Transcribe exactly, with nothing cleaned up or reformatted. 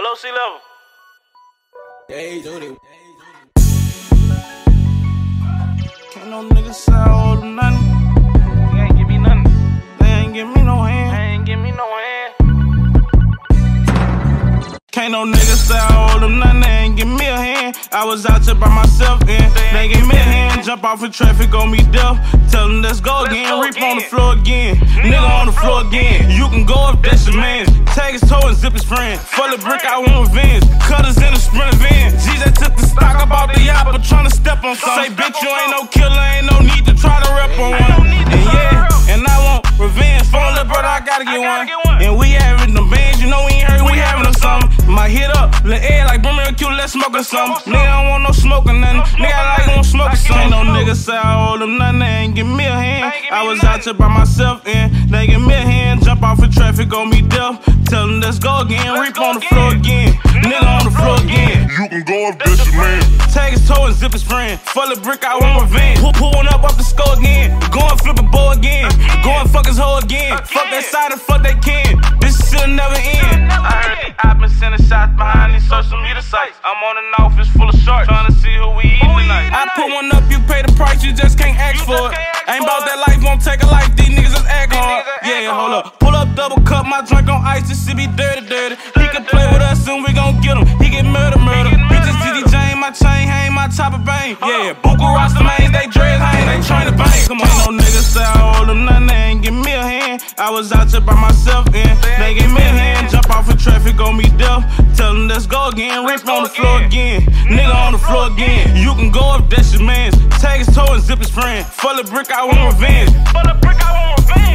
Below sea level. Hey, Zoe. Can't no nigga say I owe them nothing. They ain't give me nothing. They ain't give me no hand. They ain't give me no hand. Can't no nigga say I owe them nothing. They ain't give me a hand. I was out here by myself and they gave me a hand. Jump off in traffic on me deaf. Tell them let's go again. go Reap again. on the floor again. Nigga on the floor again. You can go if that's your man. Tag his toe and zip his friend. Full of brick, I want revenge. Cutters in a sprint van. G J took the stock about the yacht, but tryna step on some. Say, bitch, you ain't no killer, ain't no need to try to rep on one. And yeah, and I want revenge. Phone little brother, I gotta get one. And we having the bands, you know we ain't heard, we having them something. Might hit up, let air like bring me a cute, let's smoke or something. Nigga, I don't want no smoke or nothing. Nigga, I like want smoke or something. No nigga say I owe them nothing, they ain't give me a hand. I was out here by myself and they give me a hand. Jump off in traffic on me deaf. Tell them let's go again. Reap on the floor again. Nigga on the floor again. You can go if that's your man. Tag his toe and zip his friend. Full of brick, I want revenge. Pull, pull one up off the score again. Go and flip a ball again. Go and fuck his hoe again. Fuck that side and fuck they can. This shit'll never end. I heard they I've been sending shots behind these social media sites. I'm on an office full of sharks, trying to see who we eating tonight. I put one up, you pay the price, you just can't ask for it. Ain't about that life, won't take a life, these niggas just act hard. Yeah, hold up. Pull up, double cup, my drink on ice, this shit be dirty, dirty. He can play with us and we gon' get him. He get murder, murder. Bitches T D Jane, my chain hang, my top of bang. Yeah, Buku Rasta mains, they dreads hang, they tryna bang. Come on, no niggas say I owe them nothing, they ain't give me a hand. I was out here by myself and they gave me a hand. Jump off in traffic on me deaf. Tell them let's go again. Reap on the floor again. Nigga on the floor again. You can go if that's your man. Tag his toe and zip his friend. Full of brick, I want revenge. Full of brick, I want revenge.